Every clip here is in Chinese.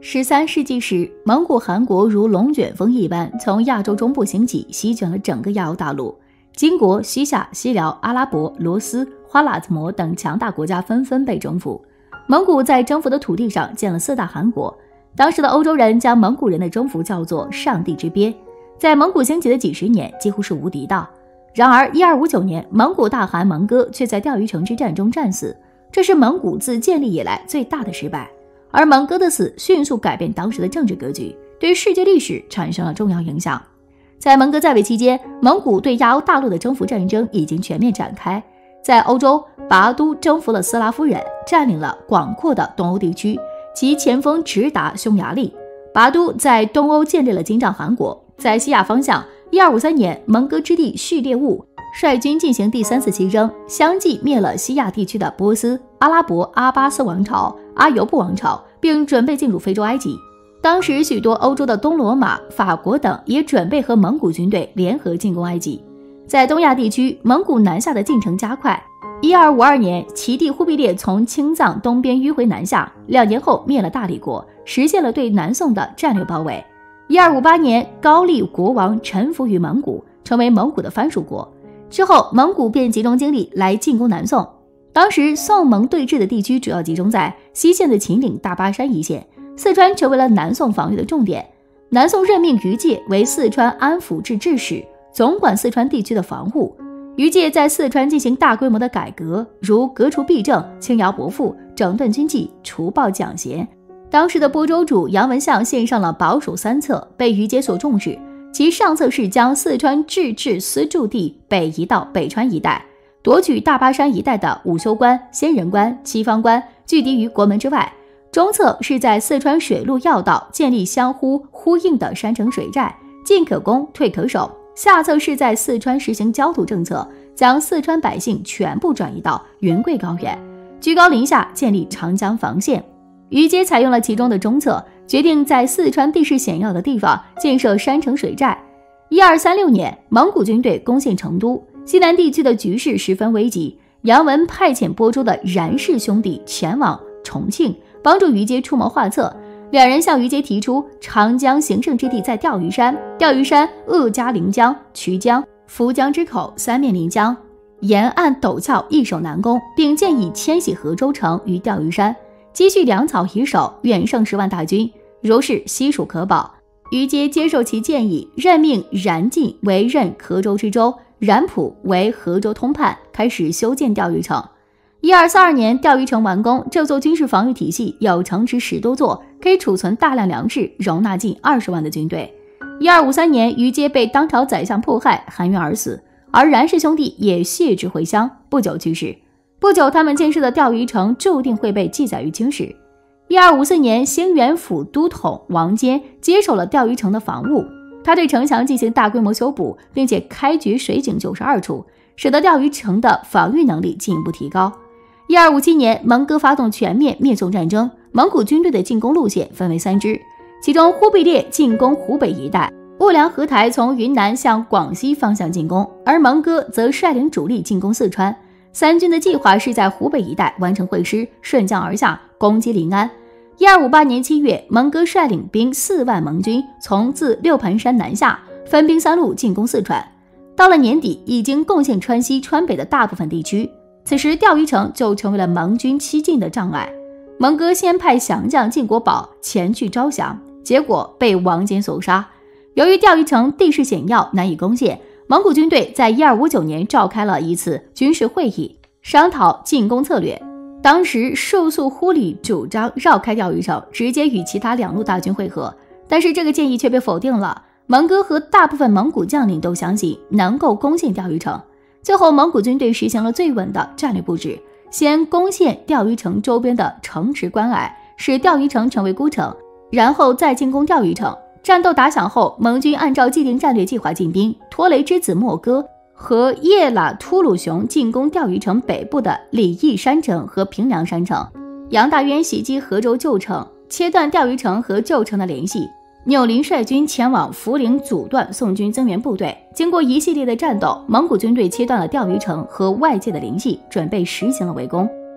13世纪时，蒙古汗国如龙卷风一般从亚洲中部兴起，席卷了整个亚欧大陆。金国、西夏、西辽、阿拉伯、罗斯、花剌子模等强大国家纷纷被征服。蒙古在征服的土地上建了4大汗国。当时的欧洲人将蒙古人的征服叫做上帝之鳖，在蒙古兴起的几十年几乎是无敌的。然而1259年，蒙古大汗蒙哥却在钓鱼城之战中战死，这是蒙古自建立以来最大的失败。而蒙哥的死迅速改变当时的政治格局，对世界历史产生了重要影响。在蒙哥在位期间，蒙古对亚欧大陆的征服战争已经全面展开。在欧洲，拔都征服了斯拉夫人，占领了广阔的东欧地区，其前锋直达匈牙利。拔都在东欧建立了金帐汗国。在西亚方向，1253年，蒙哥之弟序列兀率军进行第3次西征，相继灭了西亚地区的波斯、阿拉伯阿巴斯王朝、阿尤布王朝，并准备进入非洲埃及。当时许多欧洲的东罗马、法国等也准备和蒙古军队联合进攻埃及。在东亚地区，蒙古南下的进程加快。1252年，其弟忽必烈从青藏东边迂回南下，2年后灭了大理国，实现了对南宋的战略包围。1258年，高丽国王臣服于蒙古，成为蒙古的藩属国。之后，蒙古便集中精力来进攻南宋。当时宋蒙对峙的地区主要集中在西线的秦岭大巴山一线，四川成为了南宋防御的重点。南宋任命于介为四川安抚制置使，总管四川地区的防务。于介在四川进行大规模的改革，如革除弊政、轻徭薄赋、整顿军纪、除暴奖贤。当时的播州主杨文相献上了保属3策，被于介所重视。其上策是将四川制置司驻地北移到北川一带，夺取大巴山一带的武修关、仙人关、七方关，拒敌于国门之外。中策是在四川水陆要道建立相互呼应的山城水寨，进可攻，退可守。下策是在四川实行焦土政策，将四川百姓全部转移到云贵高原，居高临下建立长江防线。于介采用了其中的中策，决定在四川地势险要的地方建设山城水寨。1236年，蒙古军队攻陷成都，西南地区的局势十分危急。杨文派遣播州的冉氏兄弟前往重庆，帮助于介出谋划策。2人向于介提出，长江行胜之地在钓鱼山，钓鱼山鄂加临江、衢江、涪江之口3面临江，沿岸陡峭，易守难攻，并建议迁徙河州城于钓鱼山，积蓄粮草以守，远胜10万大军，如是悉属可保。于介接受其建议，任命冉进为任河州知州，冉普为河州通判，开始修建钓鱼城。1242年，钓鱼城完工，这座军事防御体系有城池10多座，可以储存大量粮食，容纳近20万的军队。1253年，于介被当朝宰相迫害，含冤而死，而冉氏兄弟也谢之回乡，不久去世。不久，他们建设的钓鱼城注定会被记载于经史。1254年，兴元府都统王坚接手了钓鱼城的防务，他对城墙进行大规模修补，并且开掘水井92处，使得钓鱼城的防御能力进一步提高。1257年，蒙哥发动全面灭宋战争，蒙古军队的进攻路线分为3支，其中忽必烈进攻湖北一带，兀良合台从云南向广西方向进攻，而蒙哥则率领主力进攻四川。三军的计划是在湖北一带完成会师，顺江而下攻击临安。1258年7月，蒙哥率领兵4万蒙军从自六盘山南下，分兵3路进攻四川。到了年底，已经攻陷川西、川北的大部分地区。此时，钓鱼城就成为了蒙军西进的障碍。蒙哥先派降将晋国宝前去招降，结果被王坚所杀。由于钓鱼城地势险要，难以攻陷，蒙古军队在1259年召开了一次军事会议，商讨进攻策略。当时束速忽里主张绕开钓鱼城，直接与其他2路大军会合，但是这个建议却被否定了。蒙哥和大部分蒙古将领都相信能够攻陷钓鱼城。最后，蒙古军队实行了最稳的战略布置，先攻陷钓鱼城周边的城池关隘，使钓鱼城成为孤城，然后再进攻钓鱼城。战斗打响后，蒙军按照既定战略计划进兵，拖雷之子莫哥和叶喇突鲁雄进攻钓鱼城北部的里邑山城和平凉山城，杨大渊袭击河州旧城，切断钓鱼城和旧城的联系。钮林率军前往涪陵阻断宋军增援部队。经过一系列的战斗，蒙古军队切断了钓鱼城和外界的联系，准备实行了围攻。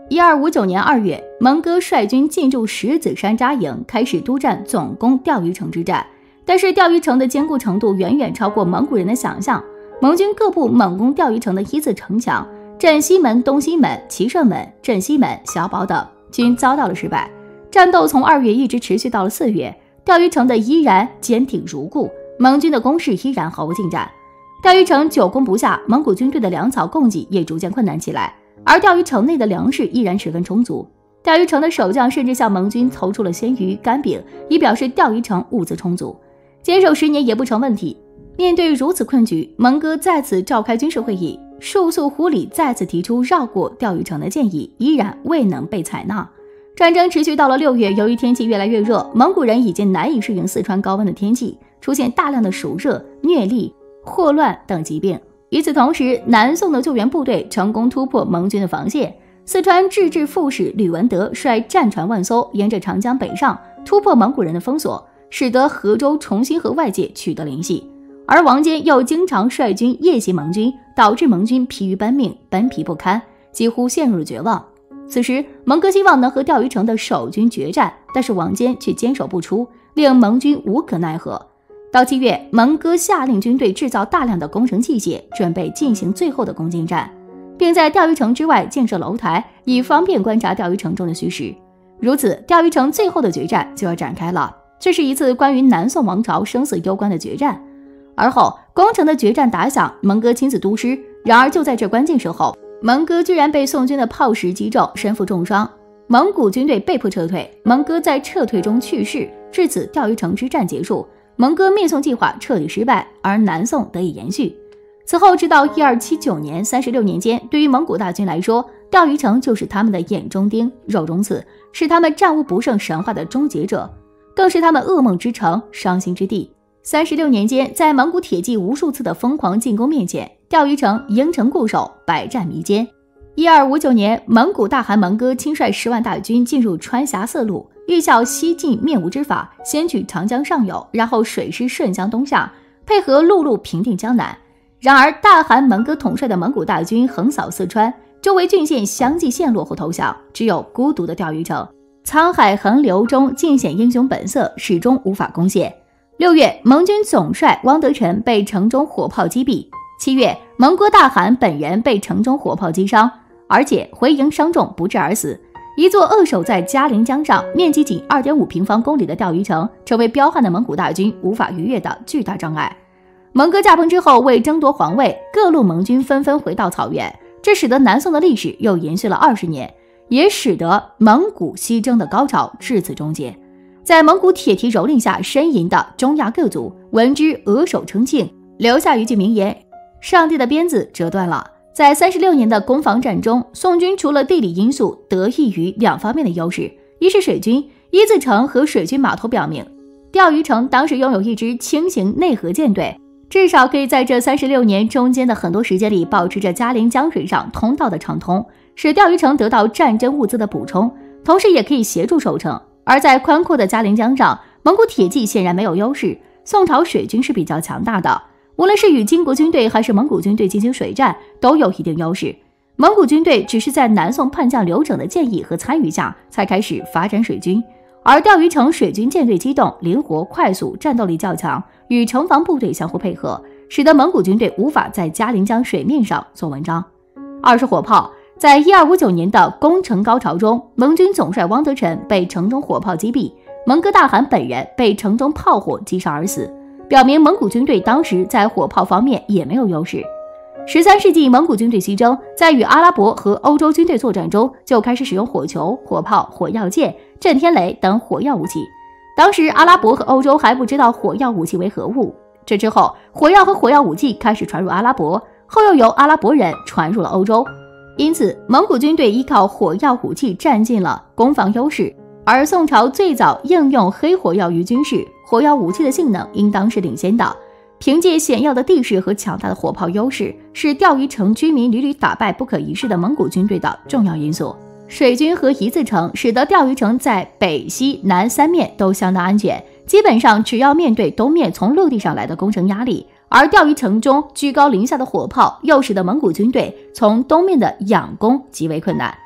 1259年2月，蒙哥率军进驻石子山扎营，开始督战总攻钓鱼城之战。但是钓鱼城的坚固程度远远超过蒙古人的想象，蒙军各部猛攻钓鱼城的一字城墙，镇西门、东西门、骑射门、镇西门、小堡等均遭到了失败。战斗从2月一直持续到了4月，钓鱼城的依然坚挺如故，蒙军的攻势依然毫无进展。钓鱼城久攻不下，蒙古军队的粮草供给也逐渐困难起来，而钓鱼城内的粮食依然十分充足。钓鱼城的守将甚至向蒙军投出了鲜鱼、干饼，以表示钓鱼城物资充足，坚守10年也不成问题。面对如此困局，蒙哥再次召开军事会议，束宿忽里再次提出绕过钓鱼城的建议，依然未能被采纳。战争持续到了6月，由于天气越来越热，蒙古人已经难以适应四川高温的天气，出现大量的暑热、疟痢、霍乱等疾病。与此同时，南宋的救援部队成功突破蒙军的防线。四川制置副使吕文德率战船万艘，沿着长江北上，突破蒙古人的封锁，使得河州重新和外界取得联系。而王坚又经常率军夜袭蒙军，导致蒙军疲于奔命，奔疲不堪，几乎陷入了绝望。此时蒙哥希望能和钓鱼城的守军决战，但是王坚却坚守不出，令蒙军无可奈何。到7月，蒙哥下令军队制造大量的工程器械，准备进行最后的攻坚战，并在钓鱼城之外建设楼台，以方便观察钓鱼城中的虚实。如此，钓鱼城最后的决战就要展开了。这是一次关于南宋王朝生死攸关的决战。而后攻城的决战打响，蒙哥亲自督师。然而就在这关键时候，蒙哥居然被宋军的炮石击中，身负重伤，蒙古军队被迫撤退，蒙哥在撤退中去世。至此，钓鱼城之战结束，蒙哥灭宋计划彻底失败，而南宋得以延续。此后直到1279年36年间，对于蒙古大军来说，钓鱼城就是他们的眼中钉、肉中刺，是他们战无不胜神话的终结者，更是他们噩梦之城、伤心之地。36年间，在蒙古铁骑无数次的疯狂进攻面前，钓鱼城营城固守，百战弥坚。1259年，蒙古大汗蒙哥亲率10万大军进入川峡四路，欲效西晋灭吴之法，先取长江上游，然后水师顺江东下，配合陆路平定江南。然而大汗蒙哥统帅的蒙古大军横扫四川，周围郡县相继陷落或投降，只有孤独的钓鱼城沧海横流中尽显英雄本色，始终无法攻陷。6月，蒙军总帅汪德臣被城中火炮击毙。7月，蒙哥大汗本人被城中火炮击伤，而且回营伤重，不治而死。一座扼守在嘉陵江上，面积仅 2.5 平方公里的钓鱼城，成为彪悍的蒙古大军无法逾越的巨大障碍。蒙哥驾崩之后，为争夺皇位，各路蒙军纷纷回到草原，这使得南宋的历史又延续了20年，也使得蒙古西征的高潮至此终结。在蒙古铁蹄蹂躏下呻吟的中亚各族闻之额首称庆，留下一句名言：上帝的鞭子折断了。在36年的攻防战中，宋军除了地理因素得益于2方面的优势，一是水军，一字城和水军码头表明，钓鱼城当时拥有一支轻型内河舰队，至少可以在这36年中间的很多时间里保持着嘉陵江水上通道的畅通，使钓鱼城得到战争物资的补充，同时也可以协助守城。而在宽阔的嘉陵江上，蒙古铁骑显然没有优势，宋朝水军是比较强大的，无论是与金国军队还是蒙古军队进行水战，都有一定优势。蒙古军队只是在南宋叛将刘整的建议和参与下，才开始发展水军，而钓鱼城水军舰队机动、灵活、快速，战斗力较强，与城防部队相互配合，使得蒙古军队无法在嘉陵江水面上做文章。二是火炮。在1259年的攻城高潮中，蒙军总帅汪德臣被城中火炮击毙，蒙哥大汗本人被城中炮火击伤而死，表明蒙古军队当时在火炮方面也没有优势。13世纪蒙古军队西征，在与阿拉伯和欧洲军队作战中，就开始使用火球、火炮、火药箭、震天雷等火药武器。当时阿拉伯和欧洲还不知道火药武器为何物，这之后火药和火药武器开始传入阿拉伯，后又由阿拉伯人传入了欧洲。因此蒙古军队依靠火药武器占尽了攻防优势，而宋朝最早应用黑火药于军事，火药武器的性能应当是领先的。凭借险要的地势和强大的火炮优势，是钓鱼城居民屡屡打败不可一世的蒙古军队的重要因素。水军和一字城使得钓鱼城在北西南三面都相当安全，基本上只要面对东面从陆地上来的攻城压力，而钓鱼城中居高临下的火炮又使得蒙古军队从东面的仰攻极为困难。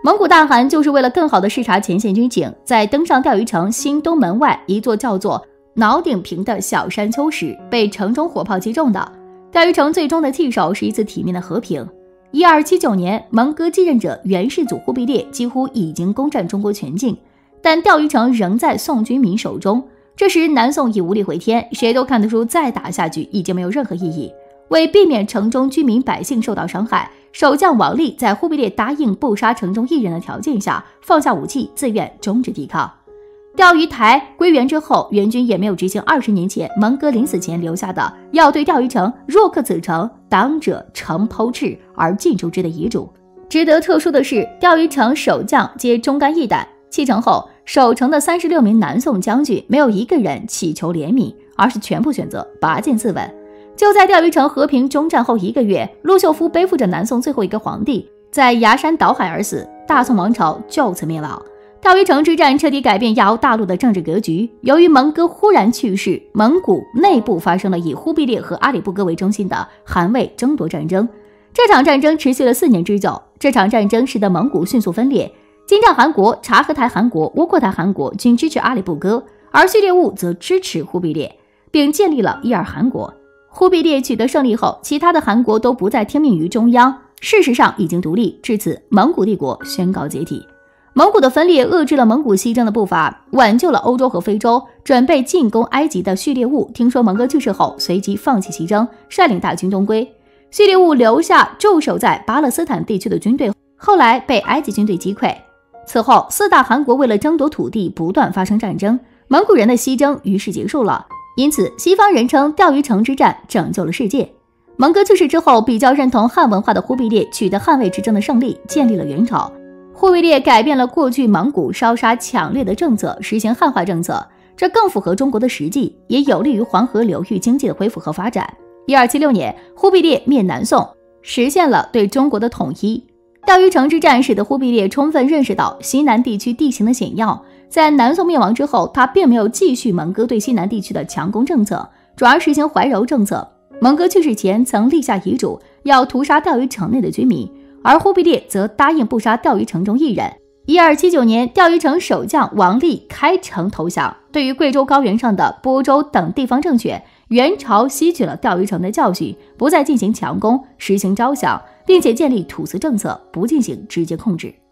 蒙古大汗就是为了更好地视察前线军情，在登上钓鱼城新东门外一座叫做脑顶坪的小山丘时，被城中火炮击中的。钓鱼城最终的弃守是一次体面的和平。1279年，蒙哥继任者元世祖忽必烈几乎已经攻占中国全境，但钓鱼城仍在宋军民手中。这时南宋已无力回天，谁都看得出再打下去已经没有任何意义。为避免城中居民百姓受到伤害，守将王立在忽必烈答应不杀城中一人的条件下，放下武器，自愿终止抵抗。钓鱼台归元之后，元军也没有执行20年前蒙哥临死前留下的要对钓鱼城若克此城，党者城剖斥而尽诛之的遗嘱。值得特殊的是，钓鱼城守将皆忠肝义胆，弃城后守城的36名南宋将军没有一个人祈求怜悯，而是全部选择拔剑自刎。就在钓鱼城和平终战后1个月，陆秀夫背负着南宋最后一个皇帝，在崖山倒海而死，大宋王朝就此灭亡。钓鱼城之战彻底改变亚欧大陆的政治格局。由于蒙哥忽然去世，蒙古内部发生了以忽必烈和阿里不哥为中心的汗魏争夺战争。这场战争持续了4年之久。这场战争使得蒙古迅速分裂，金帐汗国、察合台汗国、窝阔台汗国均支持阿里不哥，而序列兀则支持忽必烈，并建立了伊尔汗国。忽必烈取得胜利后，其他的汗国都不再听命于中央，事实上已经独立，至此蒙古帝国宣告解体。蒙古的分裂遏制了蒙古西征的步伐，挽救了欧洲和非洲。准备进攻埃及的序列兀听说蒙哥去世后，随即放弃西征，率领大军东归。序列兀留下驻守在巴勒斯坦地区的军队，后来被埃及军队击溃。此后4大汗国为了争夺土地不断发生战争，蒙古人的西征于是结束了。因此西方人称钓鱼城之战拯救了世界。蒙哥去世之后，比较认同汉文化的忽必烈取得汉魏之争的胜利，建立了元朝。忽必烈改变了过去蒙古烧杀抢掠的政策，实行汉化政策，这更符合中国的实际，也有利于黄河流域经济的恢复和发展。1276年，忽必烈灭南宋，实现了对中国的统一。钓鱼城之战使得忽必烈充分认识到西南地区地形的险要，在南宋灭亡之后，他并没有继续蒙哥对西南地区的强攻政策，转而实行怀柔政策。蒙哥去世前曾立下遗嘱，要屠杀钓鱼城内的居民，而忽必烈则答应不杀钓鱼城中一人。1279年，钓鱼城守将王立开城投降。对于贵州高原上的播州等地方政权，元朝吸取了钓鱼城的教训，不再进行强攻，实行招降，并且建立土司政策，不进行直接控制。